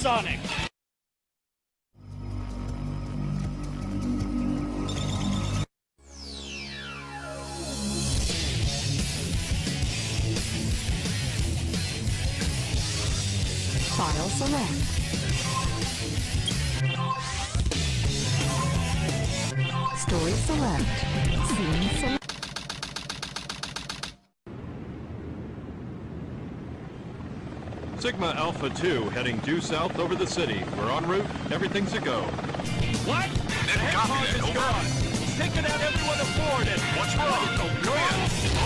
Sonic! File select. Story select. Scene select. Sigma Alpha 2 heading due south over the city. We're en route. Everything's a go. What? The hedgehog is gone! He's taken out everyone aboard and... What's wrong? Go in.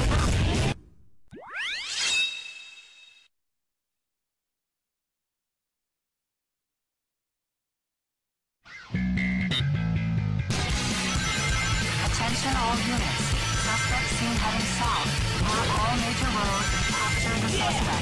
Attention all units. Suspect seen heading south. Block all major roads and capture the suspect.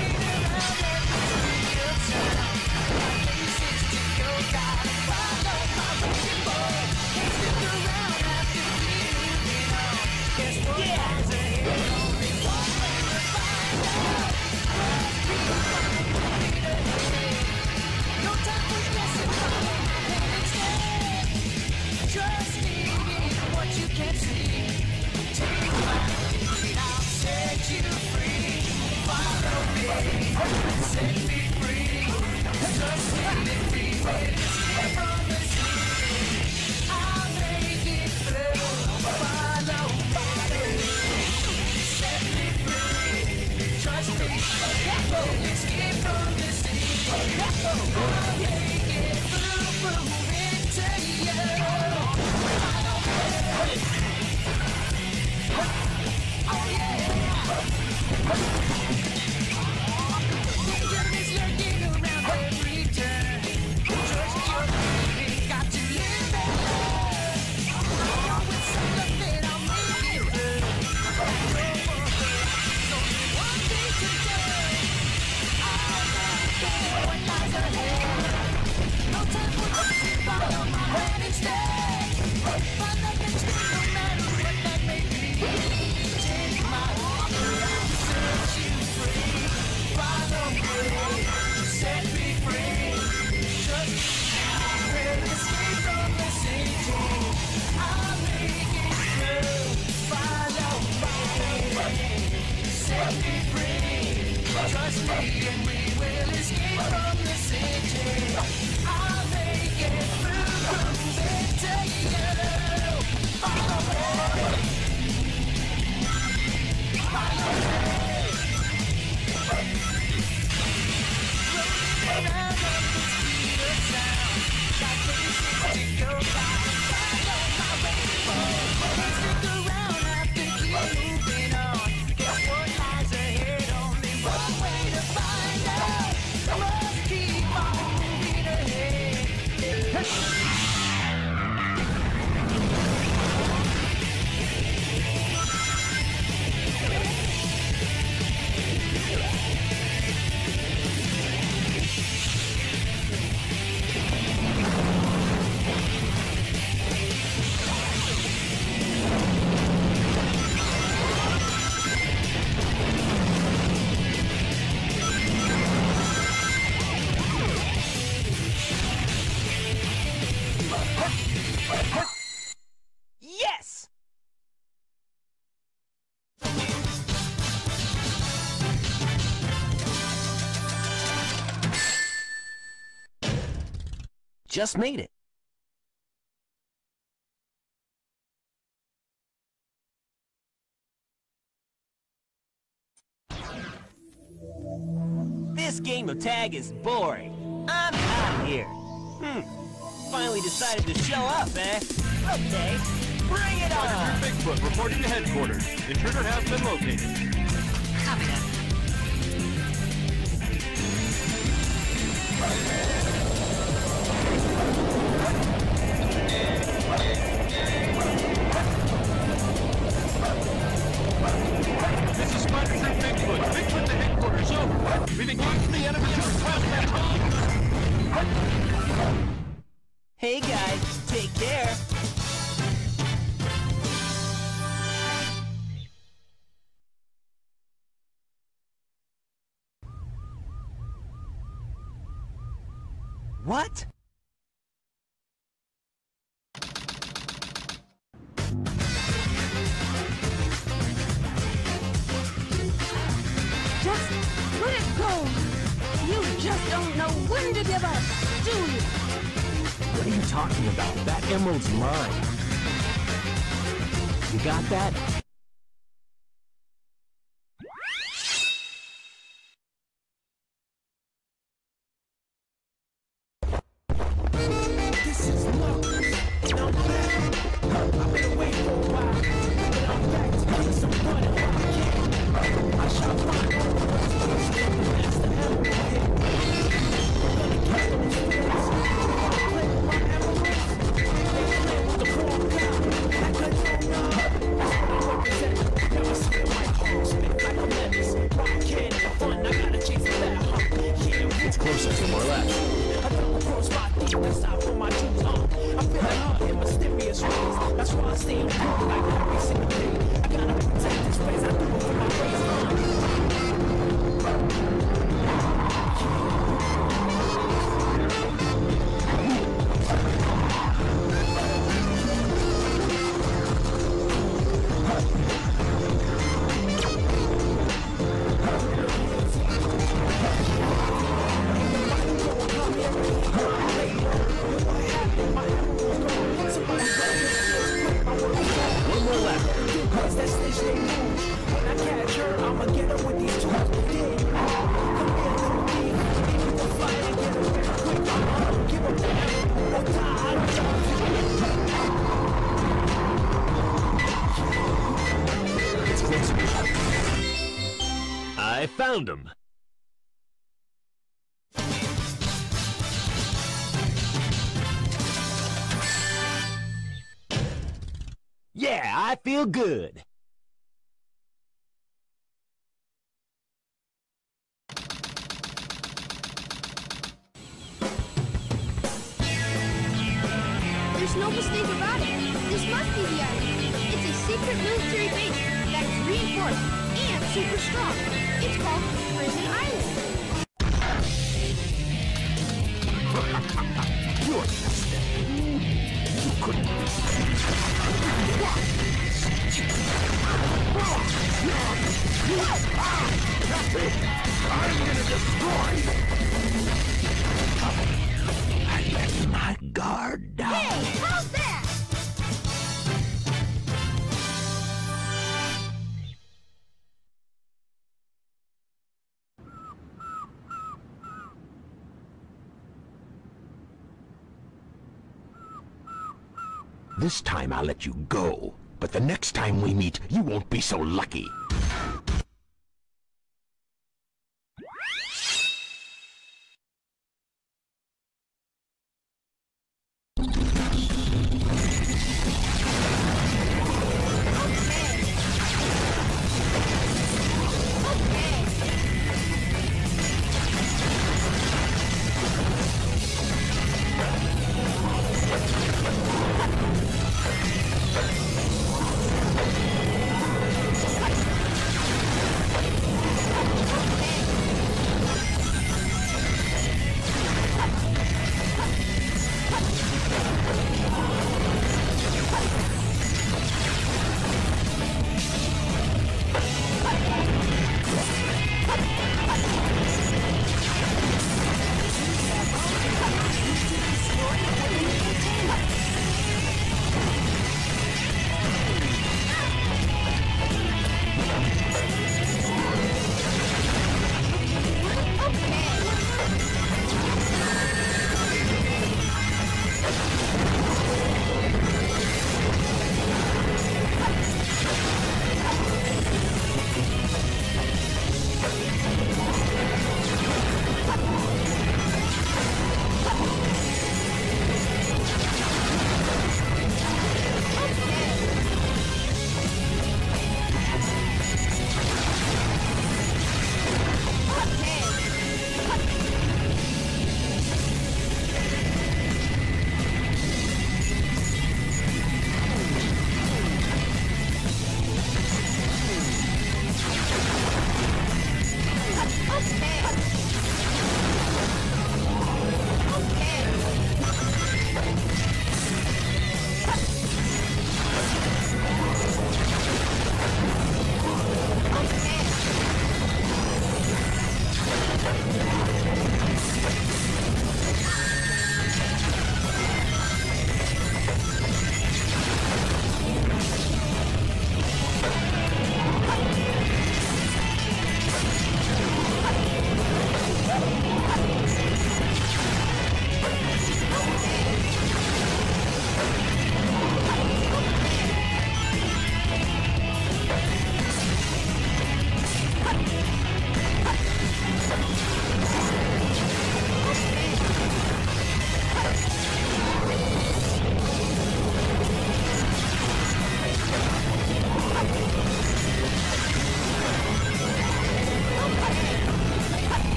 Yes! Just made it. This game of tag is boring. I'm out of here. Finally decided to show up, eh? Okay, bring it on! Bigfoot reporting to headquarters. Intruder has been located. Copy that. This is Spider Troop Bigfoot. Bigfoot to headquarters, over. We've engaged the enemy and suppressed that hog. Hey guys, take care. What? Just let it go. You just don't know when to give up, do you? What are you talking about? That emerald's mine. You got that? This is love, and I'm back. I've been away for a while, but I'm back to get some money while I can. I shall find all the ways to that's the emerald hit. I'm gonna get those feelings. Play with my emeralds. They play with the wrong guy. Like a no-no. That's what I represent. Never spit my heart, spit like a menace. Rock can and fun, I gotta chase it that hump. Yeah, It's closer to more or less. I double cross my teeth, that's out for my jeans on. I feel like her in mysterious ways. That's why I stay on point like every single day. I gotta protect this place, I do it for my race on. One more left. Cause that snitch they move. When I catch her, I'ma get her with these tools. Yeah, you know. Come here, little D. Give me the fire and get her back quick. Give up the emerald or die. I don't It's closer. I found him. Yeah, I feel good. There's no mistake about it. This must be the island. It's a secret military base that is reinforced and super strong. It's called Prison Island. You're just you couldn't. I'm gonna destroy you. I let my guard down. Hey, how's that? This time I'll let you go, but the next time we meet, you won't be so lucky.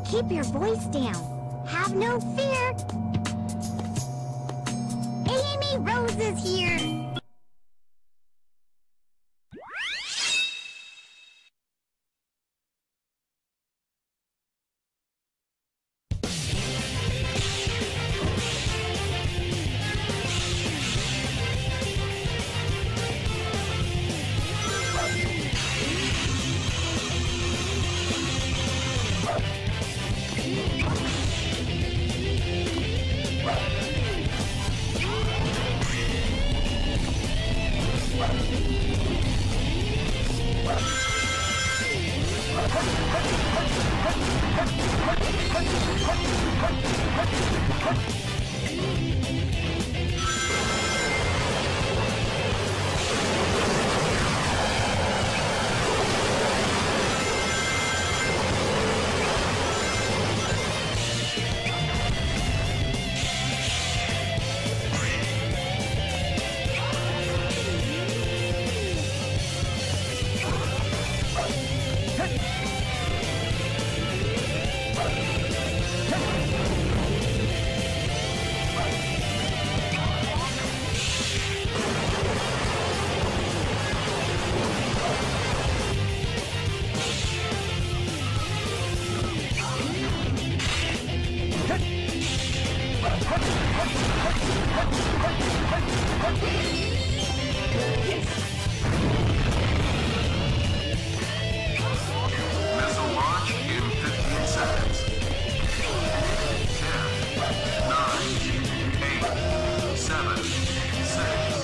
Keep your voice down. Have no fear. Amy Rose is here. Missile launch in 15 seconds. 10, 9, 8, 7, 6,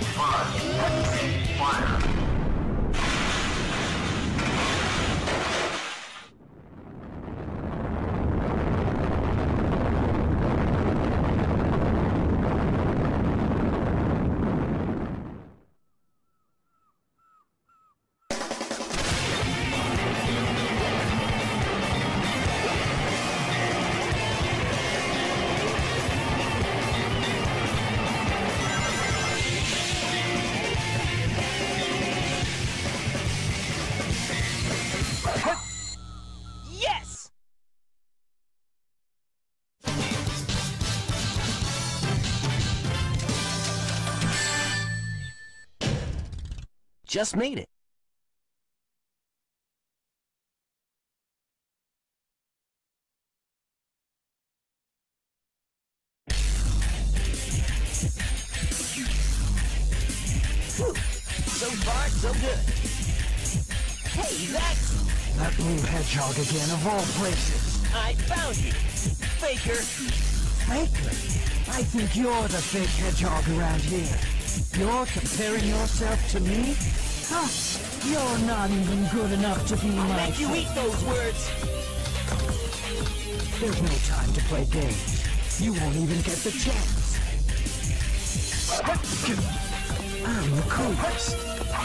5, fire. Yes! Just made it. Whew. So far, so good. Hey, that's... That blue hedgehog again, of all places. I found you, Faker. Faker? I think you're the fake hedgehog around here. You're comparing yourself to me? Huh? You're not even good enough to be my Make you eat those words. There's no time to play games. You won't even get the chance. I'm the coolest.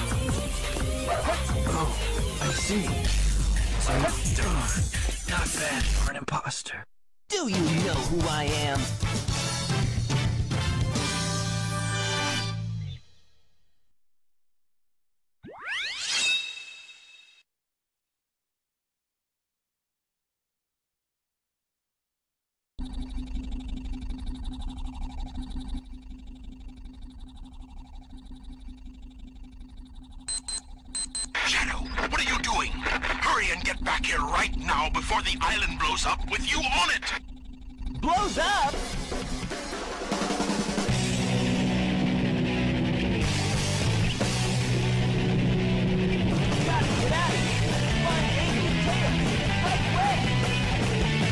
Oh, I see. So, darn. Not bad for an imposter. Do you know who I am? Shadow, what are you doing? Hurry and get back here right now before the island blows up with you on it! Blows up? Gotta get out of here. Find Eggman tail. Right away.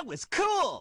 was cool!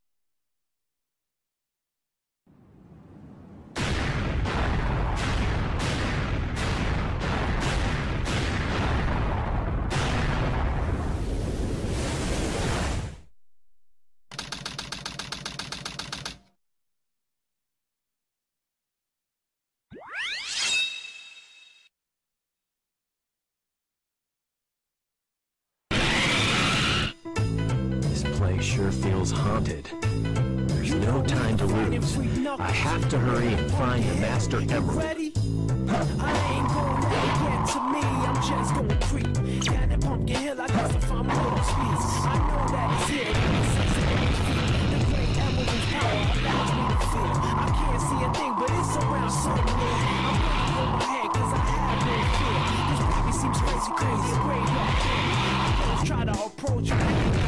Sure feels haunted. There's no time to lose. I have to hurry and find the Master Emerald. Ready? I ain't gonna let it get to me. I'm just gonna creep down that pumpkin hill. I got to find my little speeds. I know that it's here. The great emerald's power allows me to feel. I can't see a thing, but it's around somewhere. I'm gonna hold my head 'cause I have no fear. This baby seems crazy, great. I try to approach me.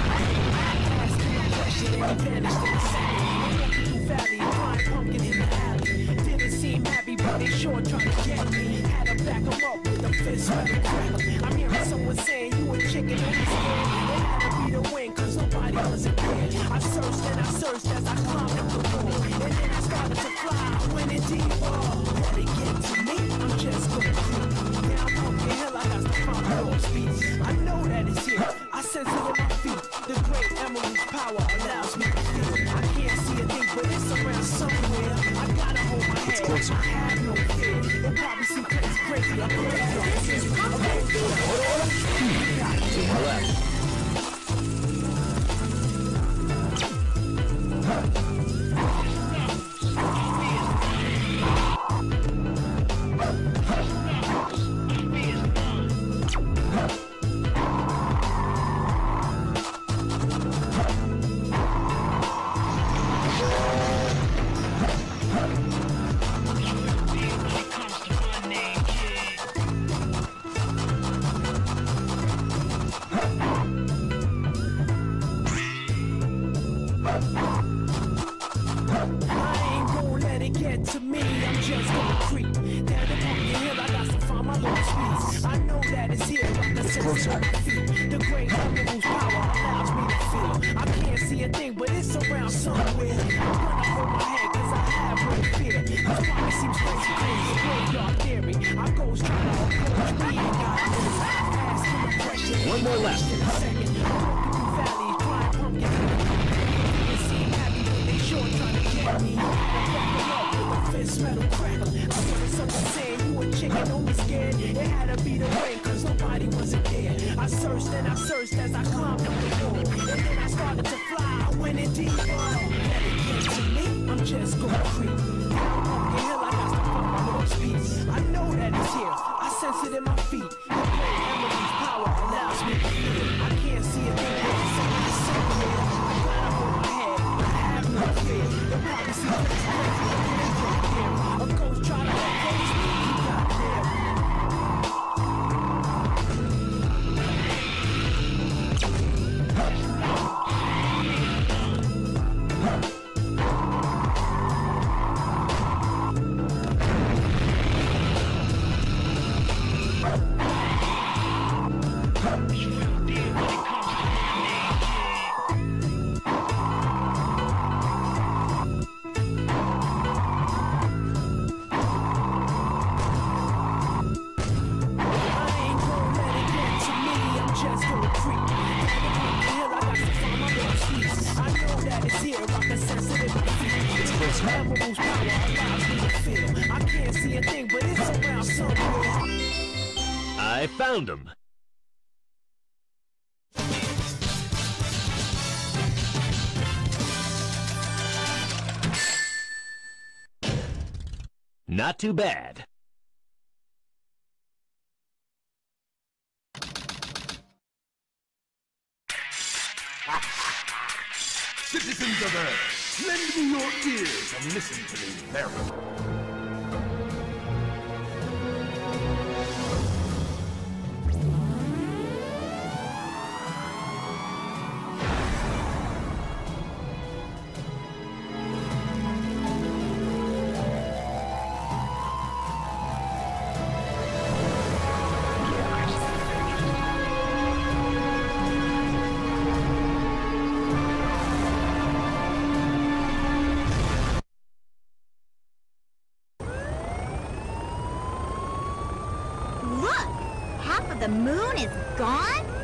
And he vanished in the sand. I'm walking through valley, crying pumpkin in the alley. Didn't seem happy, but they sure tried to get me. Had to back him up with the fist rattle crack. I'm hearing someone saying you a chicken and he's scared. It had to be the wind, 'cause nobody wasn't there. I searched and I searched as I climbed up the wall. And then I started to fly, I went in deeper. Let it get to me, I'm just gonna creep down pumpkin hill. I got to find my little speeds. I know that it's here, I sense it in my feet. The great emerald's power allows me to feel. I can't see a thing, but it's around somewhere. I gotta hold my head. I have no fear. It probably seems crazy. I'm crazy. This is pumpkin. To my left. I found him. Not too bad. Citizens of Earth, lend me your ears and listen to me very well. of the moon is gone?